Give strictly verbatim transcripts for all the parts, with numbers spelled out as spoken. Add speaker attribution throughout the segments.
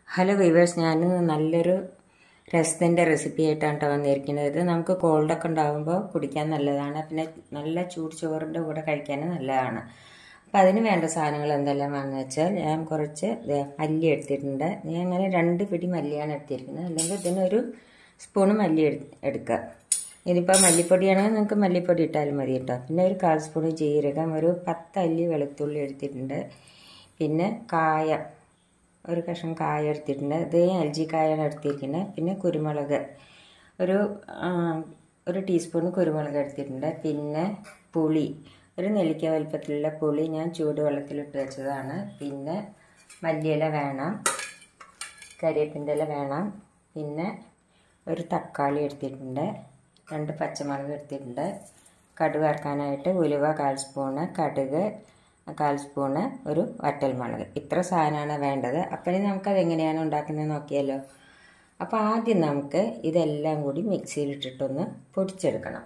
Speaker 1: Hello weavers, ഞാൻ നല്ലൊരു രസത്തിൻ്റെ recipe ആയിട്ടാണ് വന്നിരിക്കുന്നത്. ഇത് നമുക്ക് കോൾഡൊക്കെ ഉണ്ടാകുമ്പോൾ കുടിക്കാൻ നല്ലതാണ്, പിന്നെ നല്ല ചൂട് ചോറിൻ്റെ കൂടെ കഴിക്കാൻ നല്ലതാണ്. അപ്പോൾ അതിന് വേണ്ട സാധനങ്ങൾ എന്തെല്ലാം വാങ്ങുക വെച്ചാൽ, ഞാൻ കുറച്ച് മല്ലി എടുത്തിട്ടുണ്ട്. ഞാൻ അങ്ങനെ രണ്ട് പിടി മല്ലിയാണ് എടുത്തിരിക്കുന്നത്, അല്ലെങ്കിൽ ഇതിനൊരു സ്പൂണ് മല്ലി എടുക്കുക. ഇതിപ്പോൾ മല്ലിപ്പൊടിയാണെങ്കിൽ നിങ്ങൾക്ക് മല്ലിപ്പൊടി ഇട്ടാലും മതി കേട്ടോ. പിന്നെ ഒരു കാൽ സ്പൂണ് ജീരകം, ഒരു പത്ത് അല്ലി വെളുത്തുള്ളി എടുത്തിട്ടുണ്ട്. പിന്നെ കായം, ഒരു കഷ്ണം കായ എടുത്തിട്ടുണ്ട്. ഇത് എൽ ജി കായാണ് എടുത്തിരിക്കുന്നത്. പിന്നെ കുരുമുളക്, ഒരു ഒരു ടീസ്പൂൺ കുരുമുളക് എടുത്തിട്ടുണ്ട്. പിന്നെ പുളി, ഒരു നെല്ലിക്ക വലുപ്പത്തിലുള്ള പുളി ഞാൻ ചൂടുവെള്ളത്തിലിട്ട് വെച്ചതാണ്. പിന്നെ മല്ലിയില വേണം, കരിവേപ്പിൻ്റെ ഇല വേണം. പിന്നെ ഒരു തക്കാളി എടുത്തിട്ടുണ്ട്, രണ്ട് പച്ചമുളക് എടുത്തിട്ടുണ്ട്. കടുക് വറുക്കാനായിട്ട് ഉലുവ കാൽ സ്പൂണ്, കടുക് കാൽ സ്പൂണ്, ഒരു വറ്റൽമുളക്. ഇത്ര സാധനമാണ് വേണ്ടത്. അപ്പം നമുക്കത് എങ്ങനെയാണ് ഉണ്ടാക്കുന്നത് നോക്കിയാലോ. അപ്പോൾ ആദ്യം നമുക്ക് ഇതെല്ലാം കൂടി മിക്സിയിലിട്ടിട്ടൊന്ന് പൊടിച്ചെടുക്കണം.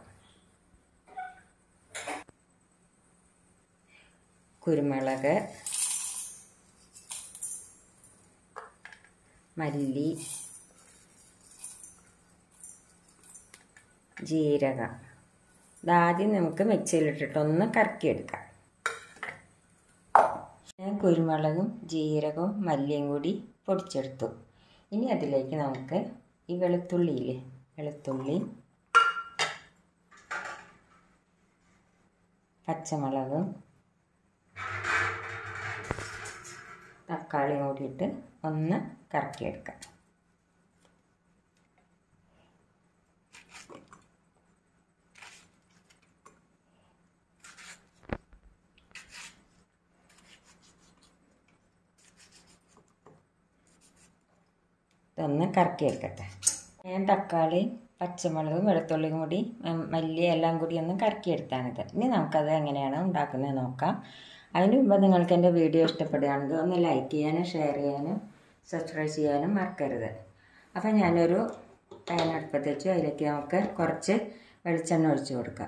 Speaker 1: കുരുമുളക്, മല്ലി, ജീരകം, ഇതാദ്യം നമുക്ക് മിക്സിയിലിട്ടിട്ടൊന്ന് കറക്കിയെടുക്കാം. ഞാൻ കുരുമുളകും ജീരകവും മല്ലിയും കൂടി പൊടിച്ചെടുത്തു. ഇനി അതിലേക്ക് നമുക്ക് ഈ വെളുത്തുള്ളിയില്ലേ, വെളുത്തുള്ളി, പച്ചമുളകും തക്കാളിയും കൂടിയിട്ട് ഒന്ന് കറക്കിയെടുക്കാം. ഇതൊന്ന് കറക്കി വെക്കട്ടെ. ഞാൻ തക്കാളി, പച്ചമുളകും വെളുത്തുള്ളിയും കൂടി മല്ലി എല്ലാം കൂടി ഒന്ന് കറക്കിയെടുത്താണിത്. ഇനി നമുക്കത് എങ്ങനെയാണ് ഉണ്ടാക്കുന്നത് നോക്കാം. അതിന് മുമ്പ് നിങ്ങൾക്ക് എൻ്റെ വീഡിയോ ഇഷ്ടപ്പെടുകയാണെങ്കിൽ ഒന്ന് ലൈക്ക് ചെയ്യാനും ഷെയർ ചെയ്യാനും സബ്സ്ക്രൈബ് ചെയ്യാനും മറക്കരുത്. അപ്പം ഞാനൊരു പാൻ അടുപ്പത്ത് വെച്ചു. അതിലേക്ക് നമുക്ക് കുറച്ച് വെളിച്ചെണ്ണ ഒഴിച്ച് കൊടുക്കാം.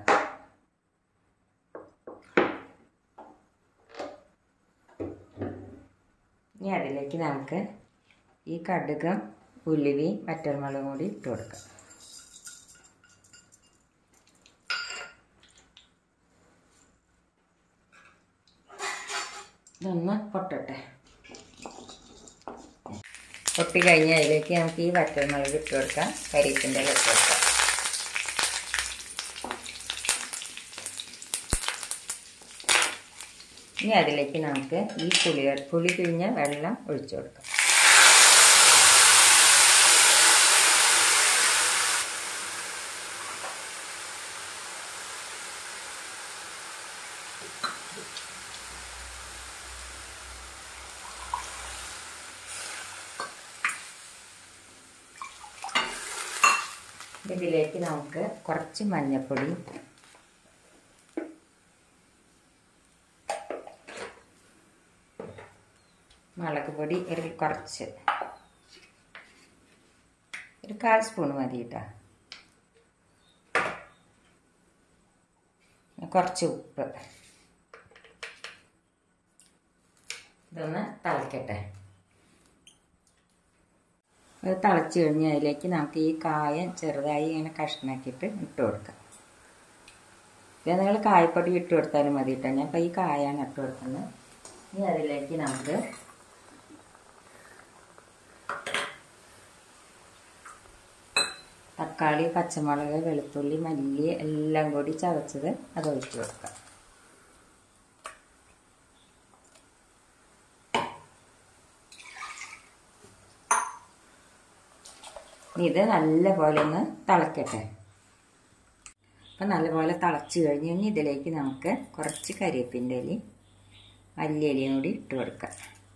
Speaker 1: ഇനി അതിലേക്ക് നമുക്ക് ഈ കടുകും ഉലുവയും വറ്റൽമുളകും കൂടി ഇട്ട് കൊടുക്കാം. ഇതൊന്ന് പൊട്ടട്ടെ. പൊട്ടി കഴിഞ്ഞാൽ അതിലേക്ക് നമുക്ക് ഈ വറ്റൽമുളക് ഇട്ട് കൊടുക്കാം, കരിവേപ്പിൻ്റെ ഇല ഇട്ട് കൊടുക്കാം. ഇനി അതിലേക്ക് നമുക്ക് ഈ പുളി പുളി പിഴിഞ്ഞ വെള്ളം ഒഴിച്ചു കൊടുക്കാം. ഇതിലേക്ക് നമുക്ക് കുറച്ച് മഞ്ഞൾപ്പൊടി, മുളക് പൊടി ഒരു കുറച്ച്, ഒരു കാൽ സ്പൂൺ മതി കേട്ടോ. കുറച്ച് ഉപ്പ്. ഇതൊന്ന് തിളക്കട്ടെ. അത് തിളച്ച് കഴിഞ്ഞ് അതിലേക്ക് നമുക്ക് ഈ കായം ചെറുതായി ഇങ്ങനെ കഷ്ണാക്കിയിട്ട് ഇട്ട് കൊടുക്കാം. ഇത് നിങ്ങൾ കായപ്പൊടി ഇട്ട് കൊടുത്താലും മതി കേട്ടോ. ഞാൻ ഇപ്പോൾ ഈ കായാണ് ഇട്ട് കൊടുക്കുന്നത്. ഇനി അതിലേക്ക് നമുക്ക് തക്കാളി, പച്ചമുളക്, വെളുത്തുള്ളി, മല്ലി എല്ലാം കൂടി ചതച്ചത് അത് ഒഴിച്ച് കൊടുക്കാം. ഇത് നല്ലപോലെ ഒന്ന് തിളക്കട്ടെ. അപ്പം നല്ലപോലെ തിളച്ച് കഴിഞ്ഞ് കഴിഞ്ഞ് ഇതിലേക്ക് നമുക്ക് കുറച്ച് കരിവേപ്പിൻ്റെ ഇലയും മല്ലിയിലയും കൂടി ഇട്ട് കൊടുക്കാം.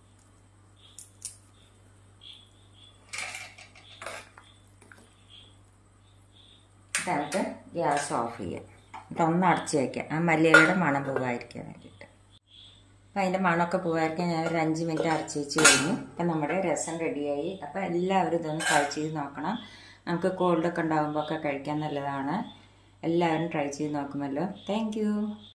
Speaker 1: നമുക്ക് ഗ്യാസ് ഓഫ് ചെയ്യാം. ഇതൊന്ന് അടച്ച് വയ്ക്കാം, ആ മല്ലിയിലയുടെ മണം പോകാതിരിക്കാൻ വേണ്ടിയിട്ട്. അപ്പം അതിൻ്റെ മണമൊക്കെ പോകാതിരിക്കാൻ ഞാൻ ഒരു അഞ്ച് മിനിറ്റ് അടച്ച് വെച്ച് കഴിഞ്ഞു. അപ്പം നമ്മുടെ രസം റെഡിയായി. അപ്പം എല്ലാവരും ഇതൊന്ന് ട്രൈ ചെയ്ത് നോക്കണം. നമുക്ക് കോൾഡൊക്കെ ഉണ്ടാകുമ്പോൾ ഒക്കെ കഴിക്കാൻ നല്ലതാണ്. എല്ലാവരും ട്രൈ ചെയ്ത് നോക്കുമല്ലോ. താങ്ക്